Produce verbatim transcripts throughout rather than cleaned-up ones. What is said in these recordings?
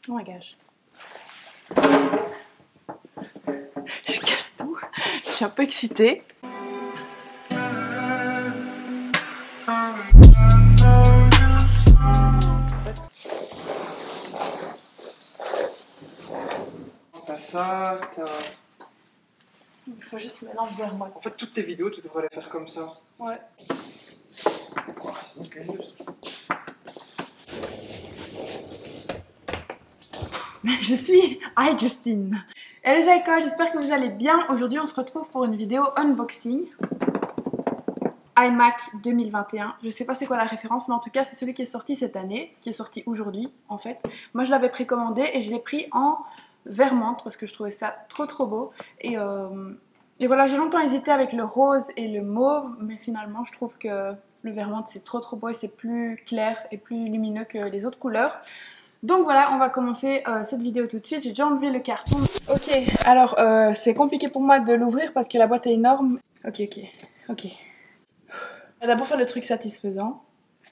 Oh my gosh. Je casse tout. Je suis un peu excitée. T'as ça, t'as... Il faut juste me lancer vers moi. En fait, toutes tes vidéos, tu devrais les faire comme ça. Ouais. Oh, c'est nickel, je trouve. Je suis Hi Justine. Hello les écoles, j'espère que vous allez bien. Aujourd'hui on se retrouve pour une vidéo unboxing iMac deux mille vingt et un. Je sais pas c'est quoi la référence, mais en tout cas c'est celui qui est sorti cette année, qui est sorti aujourd'hui en fait. Moi je l'avais précommandé et je l'ai pris en vert menthe parce que je trouvais ça trop trop beau. Et, euh, et voilà, j'ai longtemps hésité avec le rose et le mauve, mais finalement je trouve que le vert menthe c'est trop trop beau et c'est plus clair et plus lumineux que les autres couleurs. Donc voilà, on va commencer euh, cette vidéo tout de suite. J'ai déjà enlevé le carton. Ok, alors euh, c'est compliqué pour moi de l'ouvrir parce que la boîte est énorme. Ok, ok, ok. On va d'abord faire le truc satisfaisant.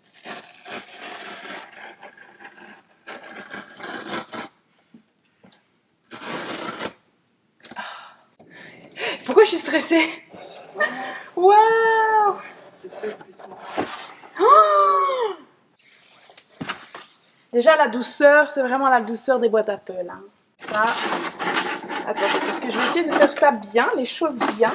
Pourquoi je suis stressée? Waouh! Oh! Déjà la douceur, c'est vraiment la douceur des boîtes Apple. Hein. Ça... Attends, parce que je vais essayer de faire ça bien, les choses bien.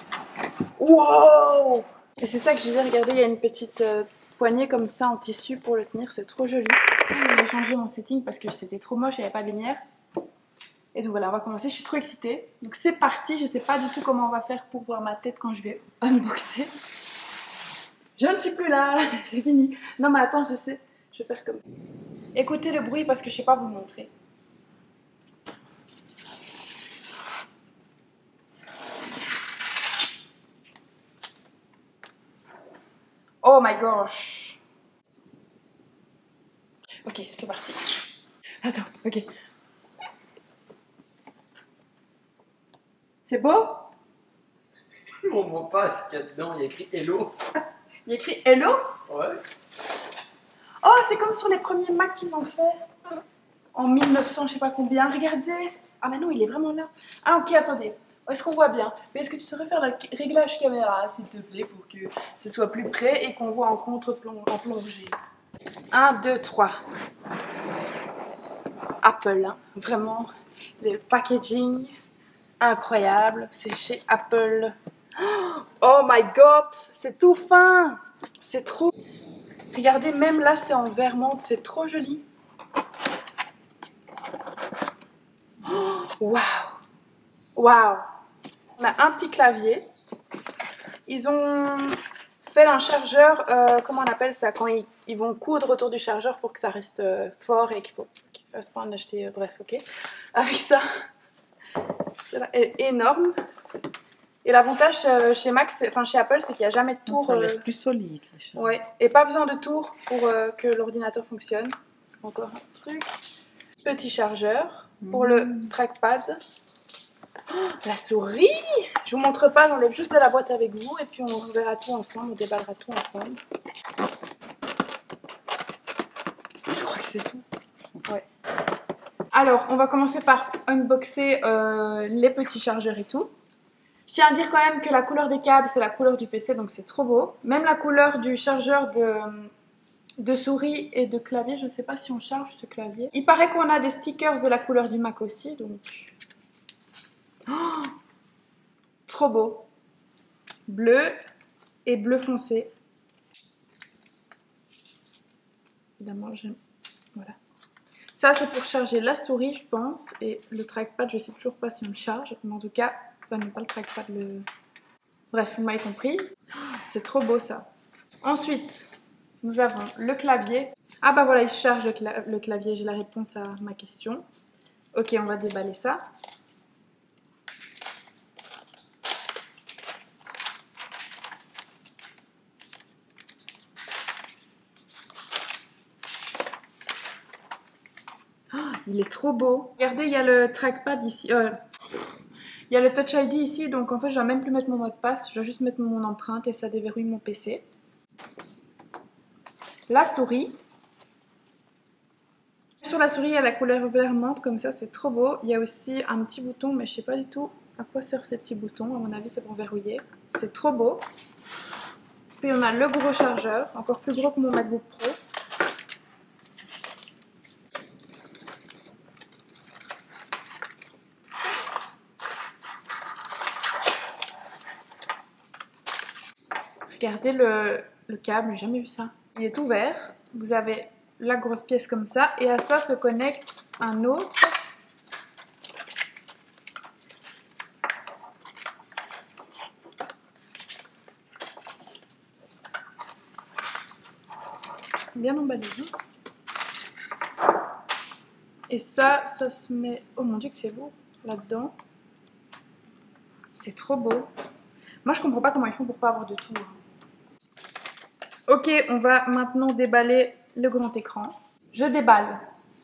Wow! Et c'est ça que je disais, regardez, il y a une petite euh, poignée comme ça en tissu pour le tenir, c'est trop joli. J'ai changé mon setting parce que c'était trop moche, il n'y avait pas de lumière. Et donc voilà, on va commencer, je suis trop excitée. Donc c'est parti, je sais pas du tout comment on va faire pour voir ma tête quand je vais unboxer. Je ne suis plus là, c'est fini. Non mais attends, je sais, je vais faire comme ça. Écoutez le bruit parce que je sais pas vous montrer. Oh my gosh. Ok, c'est parti. Attends, ok. C'est beau? On voit pas ce qu'il y a dedans, il y a écrit Hello. Il y a écrit Hello? Ouais. Oh, c'est comme sur les premiers Mac qu'ils ont fait. En mille neuf cents, je sais pas combien. Regardez. Ah mais non, il est vraiment là. Ah ok, attendez. Est-ce qu'on voit bien? Mais est-ce que tu saurais faire le réglage caméra, s'il te plaît, pour que ce soit plus près et qu'on voit en contre-plongée? un, deux, trois. Apple, hein. Vraiment. Le packaging, incroyable. C'est chez Apple. Oh my god, c'est tout fin. C'est trop... Regardez, même là, c'est en vert menthe. C'est trop joli. Waouh. Waouh. On a un petit clavier. Ils ont fait un chargeur, euh, comment on appelle ça, quand ils, ils vont coudre autour du chargeur pour que ça reste euh, fort et qu'il faut qu'il ne fasse pas en acheter, euh, bref, ok. Avec ça, c'est énorme. Et l'avantage euh, chez Mac, enfin chez Apple, c'est qu'il n'y a jamais de tour. Ça a l'air euh, plus solide. Les choses. Ouais, et pas besoin de tour pour euh, que l'ordinateur fonctionne. Encore un truc. Petit chargeur pour mmh. le trackpad. Oh, la souris! Je vous montre pas, j'enlève juste de la boîte avec vous et puis on verra tout ensemble, on déballera tout ensemble. Je crois que c'est tout. Ouais. Alors, on va commencer par unboxer euh, les petits chargeurs et tout. Je tiens à dire quand même que la couleur des câbles, c'est la couleur du P C, donc c'est trop beau. Même la couleur du chargeur de, de souris et de clavier, je sais pas si on charge ce clavier. Il paraît qu'on a des stickers de la couleur du Mac aussi, donc... Oh, trop beau. Bleu et bleu foncé. Évidemment, j'aime. Voilà. Ça, c'est pour charger la souris, je pense. Et le trackpad, je sais toujours pas si on le charge. Mais en tout cas, enfin, non, pas le trackpad, le... Bref, vous m'avez compris. C'est trop beau, ça. Ensuite, nous avons le clavier. Ah bah voilà, il se charge le, cla le clavier. J'ai la réponse à ma question. Ok, on va déballer ça. Il est trop beau. Regardez, il y a le trackpad ici. Euh, il y a le Touch I D ici. Donc en fait, je dois même plus mettre mon mot de passe. Je dois juste mettre mon empreinte et ça déverrouille mon P C. La souris. Sur la souris, il y a la couleur vert menthe comme ça, c'est trop beau. Il y a aussi un petit bouton, mais je sais pas du tout à quoi servent ces petits boutons. À mon avis, c'est pour verrouiller. C'est trop beau. Puis on a le gros chargeur, encore plus gros que mon MacBook Pro. Regardez le, le câble, j'ai jamais vu ça. Il est ouvert, vous avez la grosse pièce comme ça, et à ça se connecte un autre. Bien emballé. Hein. Et ça, ça se met... Oh mon dieu que c'est lourd là-dedans. C'est trop beau. Moi je comprends pas comment ils font pour pas avoir de tout. Hein. Ok, on va maintenant déballer le grand écran. Je déballe.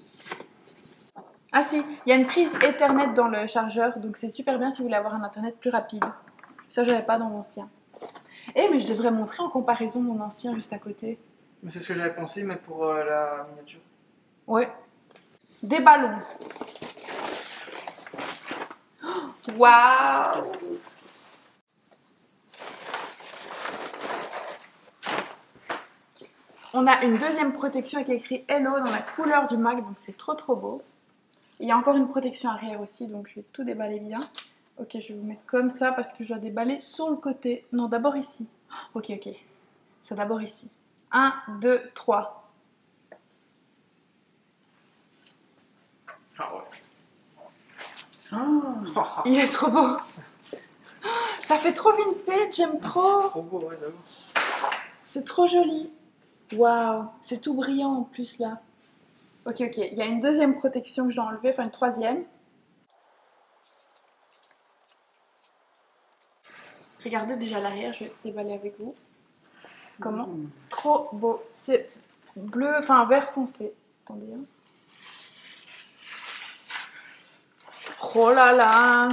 Ah si, il y a une prise Ethernet dans le chargeur, donc c'est super bien si vous voulez avoir un internet plus rapide. Ça, je n'avais pas dans l'ancien. Eh, mais je devrais montrer en comparaison mon ancien juste à côté. Mais c'est ce que j'avais pensé, mais pour euh, la miniature. Ouais. Déballons. Waouh! On a une deuxième protection avec écrit Hello dans la couleur du Mac, donc c'est trop trop beau. Il y a encore une protection arrière aussi, donc je vais tout déballer bien. Ok, je vais vous mettre comme ça parce que je dois déballer sur le côté. Non, d'abord ici. Ok, ok. C'est d'abord ici. un, deux, trois. Ah ouais. Oh, il est trop beau. Ça fait trop vintage, j'aime trop. C'est trop beau, ouais, j'avoue. C'est trop joli. Waouh, c'est tout brillant en plus là. Ok, ok, il y a une deuxième protection que je dois enlever, enfin une troisième. Regardez déjà l'arrière, je vais déballer avec vous. Comment? Mmh. Trop beau. C'est bleu, enfin vert foncé. Attendez. Hein. Oh là là!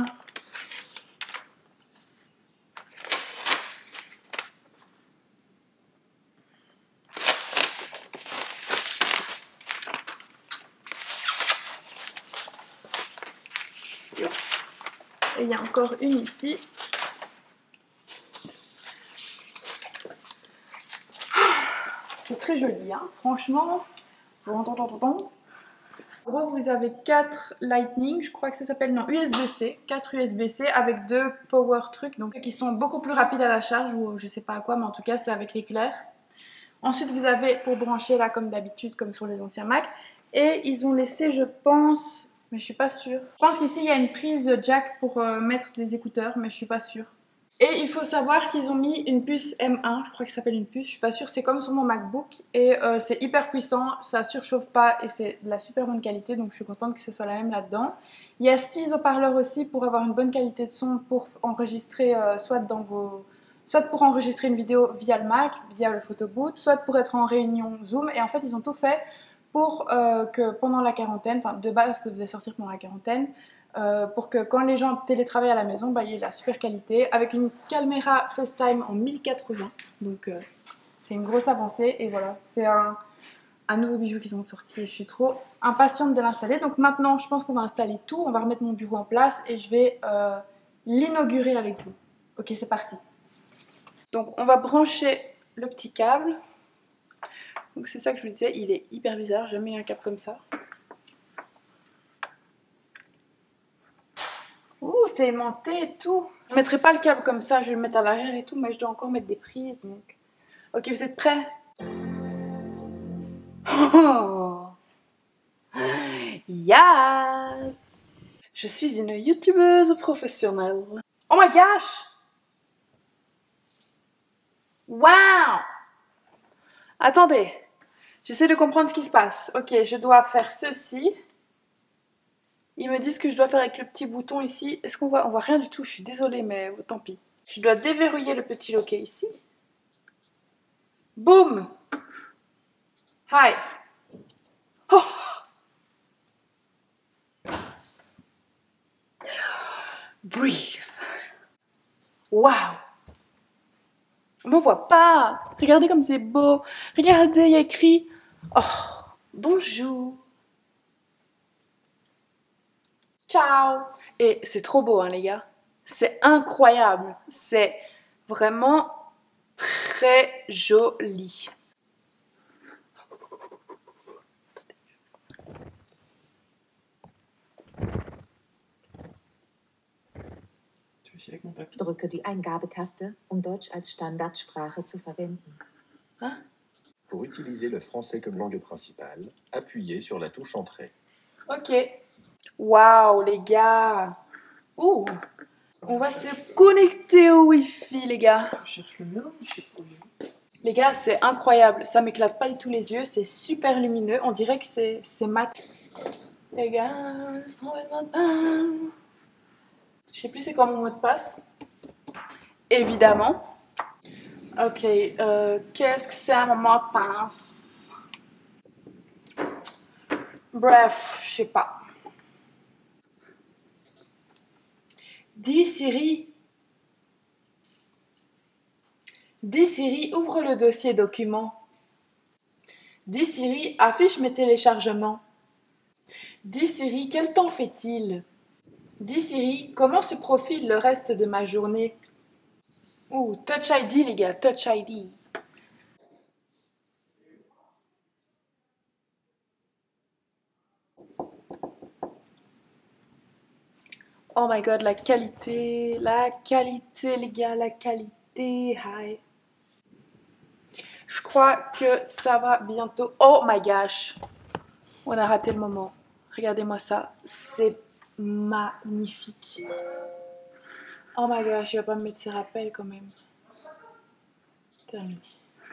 Et il y a encore une ici. C'est très joli, hein. Franchement. En gros, vous avez quatre Lightning, je crois que ça s'appelle, non, U S B C, quatre U S B C avec deux power trucs, donc qui sont beaucoup plus rapides à la charge, ou je sais pas à quoi, mais en tout cas c'est avec l'éclair. Ensuite vous avez pour brancher là comme d'habitude, comme sur les anciens Mac, et ils ont laissé, je pense, mais je suis pas sûre. Je pense qu'ici il y a une prise jack pour euh, mettre des écouteurs, mais je suis pas sûre. Et il faut savoir qu'ils ont mis une puce M un, je crois que ça s'appelle une puce, je suis pas sûre, c'est comme sur mon MacBook et euh, c'est hyper puissant, ça surchauffe pas et c'est de la super bonne qualité, donc je suis contente que ce soit la même là-dedans. Il y a six haut-parleurs aussi pour avoir une bonne qualité de son pour enregistrer euh, soit dans vos... soit pour enregistrer une vidéo via le Mac, via le photoboot, soit pour être en réunion Zoom, et en fait ils ont tout fait pour euh, que pendant la quarantaine, enfin de base ça devait sortir pendant la quarantaine, Euh, pour que quand les gens télétravaillent à la maison, bah, il y ait la super qualité avec une caméra FaceTime en mille quatre-vingts, donc euh, c'est une grosse avancée et voilà, c'est un, un nouveau bijou qu'ils ont sorti et je suis trop impatiente de l'installer. Donc maintenant je pense qu'on va installer tout, on va remettre mon bureau en place et je vais euh, l'inaugurer avec vous. Ok, c'est parti. Donc on va brancher le petit câble, donc c'est ça que je vous disais, il est hyper bizarre, j'ai jamais eu un câble comme ça. Ouh, c'est aimanté et tout. Je ne mettrai pas le câble comme ça, je vais le mettre à l'arrière et tout, mais je dois encore mettre des prises. Donc... Ok, vous êtes prêts? Oh yes! Je suis une youtubeuse professionnelle. Oh my gosh! Wow! Attendez, j'essaie de comprendre ce qui se passe. Ok, je dois faire ceci. Ils me disent que je dois faire avec le petit bouton ici. Est-ce qu'on voit? On voit rien du tout, je suis désolée, mais tant pis. Je dois déverrouiller le petit loquet ici. Boum! Hi! Oh! Breathe! Wow! On ne voit pas! Regardez comme c'est beau! Regardez, il y a écrit... Oh! Bonjour! Ciao! Et c'est trop beau, hein, les gars. C'est incroyable. C'est vraiment très joli. Drücke die Eingabetaste, um Deutsch als Standardsprache zu verwenden. Hein? Pour utiliser le français comme langue principale, appuyez sur la touche Entrée. Ok. Waouh, les gars. Ouh. On va se connecter au Wi-Fi, les gars. Je cherche le mien, je sais pas où il est. Les gars, c'est incroyable. Ça m'éclate pas du tout les yeux. C'est super lumineux. On dirait que c'est mat. Les gars, je sais plus c'est quoi mon mot de passe. Évidemment. Ok, euh, qu'est-ce que c'est mon mot de passe? Bref, je sais pas. Dis Siri. Dis Siri, ouvre le dossier documents. Dis Siri, affiche mes téléchargements. Dis Siri, quel temps fait-il? Dis Siri, comment se profile le reste de ma journée? Ouh, Touch I D les gars, Touch I D. Oh my god, la qualité, la qualité les gars, la qualité, hi. Je crois que ça va bientôt. Oh my gosh, on a raté le moment. Regardez-moi ça, c'est magnifique. Oh my gosh, je vais pas me mettre ces rappels quand même. Terminé.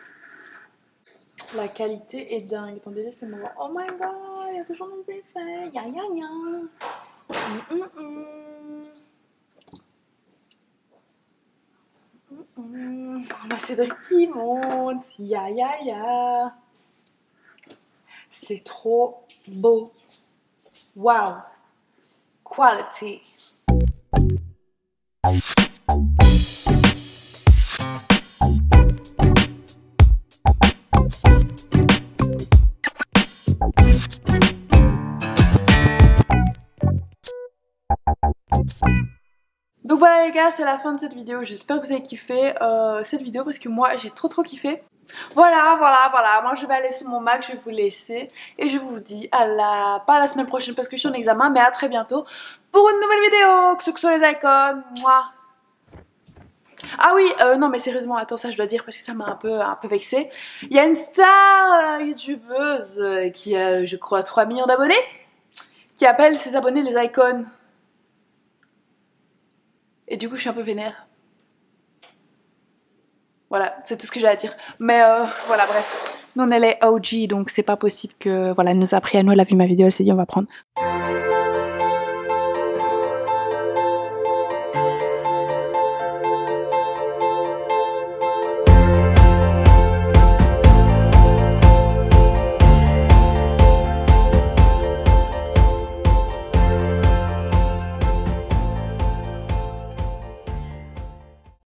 La qualité est dingue. Attendez, laissez-moi voir. Oh my god, il y a toujours des effets. Ya ya ya. Mm -mm -mm. Mm -mm. Oh, Cédric qui monte. Ya ya ya. C'est trop beau. Wow. Quality. Donc voilà les gars, c'est la fin de cette vidéo. J'espère que vous avez kiffé euh, cette vidéo parce que moi j'ai trop trop kiffé. Voilà, voilà, voilà. Moi je vais aller sur mon Mac, je vais vous laisser. Et je vous dis à la... pas la semaine prochaine parce que je suis en examen, mais à très bientôt pour une nouvelle vidéo. Que ce soit les icônes, moi. Ah oui, euh, non mais sérieusement, attends, ça je dois dire parce que ça m'a un peu, un peu vexée. Il y a une star euh, youtubeuse euh, qui a, je crois, trois millions d'abonnés, qui appelle ses abonnés les icônes. Et du coup, je suis un peu vénère. Voilà, c'est tout ce que j'ai à dire. Mais euh, voilà, bref. Nous, on est les O G, donc c'est pas possible que... Voilà, elle nous a appris à nous, elle a vu ma vidéo, elle s'est dit on va prendre...